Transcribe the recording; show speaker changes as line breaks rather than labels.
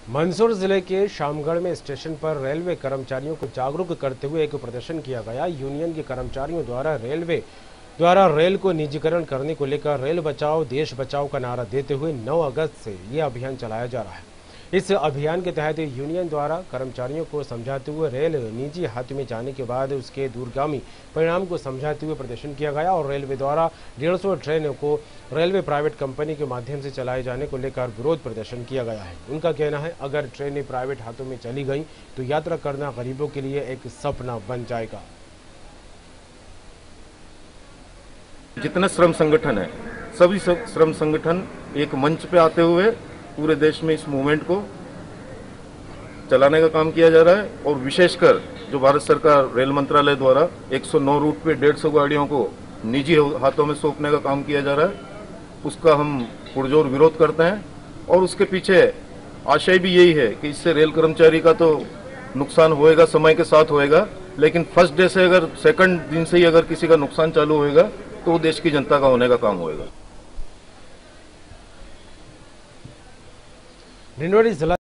मंदसौर जिले के शामगढ़ में स्टेशन पर रेलवे कर्मचारियों को जागरूक करते हुए एक प्रदर्शन किया गया। यूनियन के कर्मचारियों द्वारा रेल को निजीकरण करने को लेकर रेल बचाओ देश बचाओ का नारा देते हुए 9 अगस्त से ये अभियान चलाया जा रहा है। इस अभियान के तहत यूनियन द्वारा कर्मचारियों को समझाते हुए रेल निजी हाथ में जाने के बाद उसके दूरगामी परिणाम को समझाते हुए प्रदर्शन किया गया और रेलवे द्वारा 150 ट्रेनों को रेलवे प्राइवेट कंपनी के माध्यम से चलाए जाने को लेकर विरोध प्रदर्शन किया गया है। उनका कहना है, अगर ट्रेनें प्राइवेट हाथों में चली गई तो यात्रा करना गरीबों के लिए एक सपना बन जाएगा।
जितने श्रम संगठन है, सभी श्रम संगठन एक मंच पे आते हुए पूरे देश में इस मूवमेंट को चलाने का काम किया जा रहा है और विशेषकर जो भारत सरकार रेल मंत्रालय द्वारा 109 रूट पे 150 गाड़ियों को निजी हाथों में सौंपने का काम किया जा रहा है, उसका हम पुरजोर विरोध करते हैं। और उसके पीछे आशय भी यही है कि इससे रेल कर्मचारी का तो नुकसान होएगा, समय के साथ होएगा, लेकिन फर्स्ट डे से अगर सेकंड दिन से ही अगर किसी का नुकसान चालू होएगा तो वो देश की जनता का होने का काम होएगा।
डिंडोरी जिला